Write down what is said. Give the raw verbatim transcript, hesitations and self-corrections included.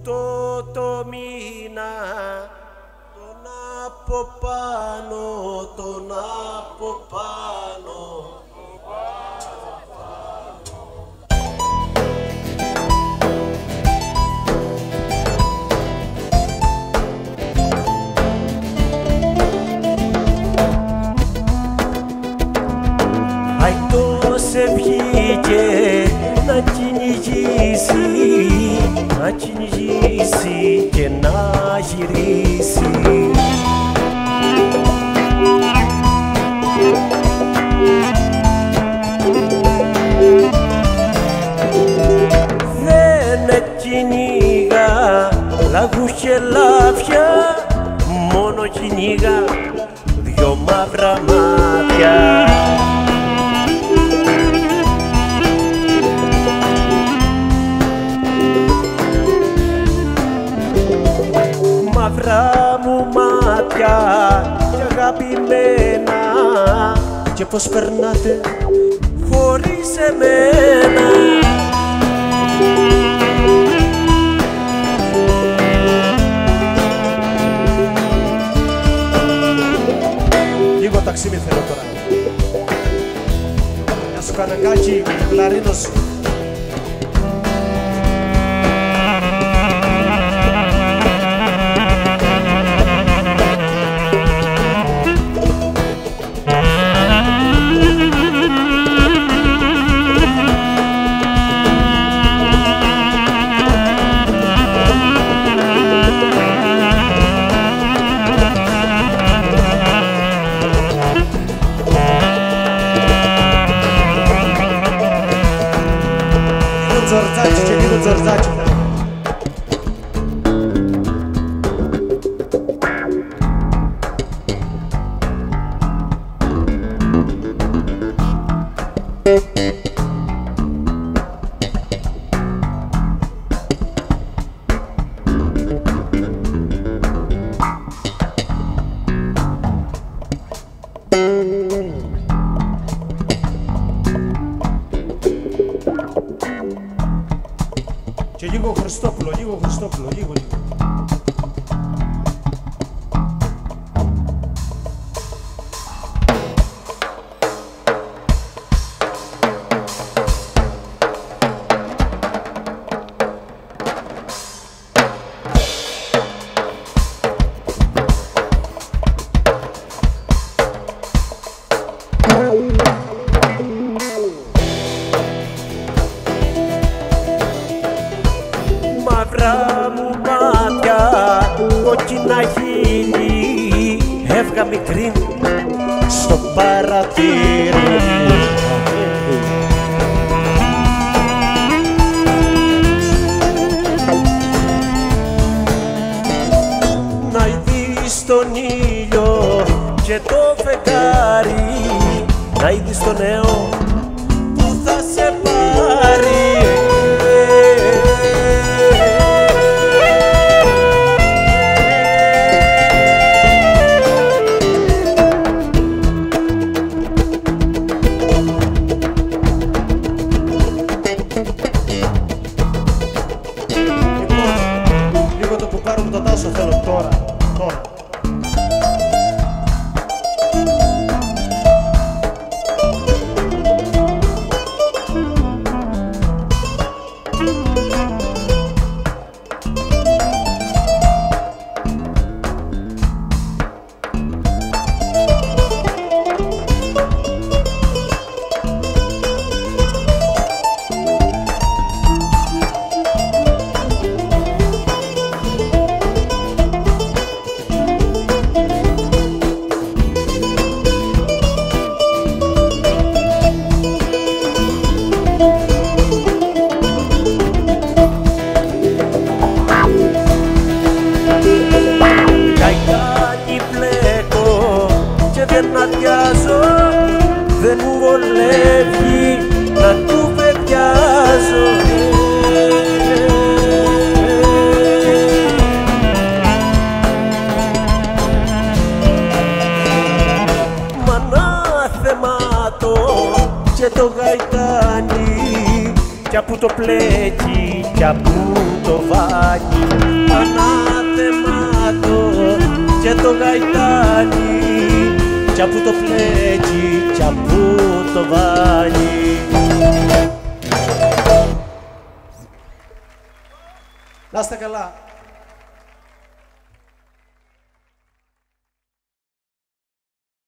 Τούτο το μήνα τον από πάνω, τον από πάνω. Αϊτός βγήκε να κυνηγήσει, να κυνηγήσει και να γυρίσει. Δεν κυνήγα λαγούς και λάφια, μόνο κυνήγα δυο μαύρα μάτια. Μαύρα μου μάτια και αγαπημένα, και πως περνάτε χωρίς εμένα. Λίγο ταξίμι θέλω τώρα. Μια σου κανακάκι, κλαρίνος. Τζορτζάκι και λίγο τζορτζάκι. Και λίγο Χριστόπουλο, λίγο Χριστόπουλο, λίγο, λίγο. Μαύρα μου μάτια, κόκκινα χείλη, έβγα μικρή στο παραθύρι. Να ειδείς τον ήλιο και το φεγγάρι, να ειδείς τον νέο που θα σε πάρει. Λίγο το κουπάρο μου το τάσο θέλω τώρα, τώρα. κι απού το πλέκει κι απού το βάνει, ανάθεμάτο και το γαϊτάνι, κι απού το πλέκει κι απού το βάνει. Να είστε καλά.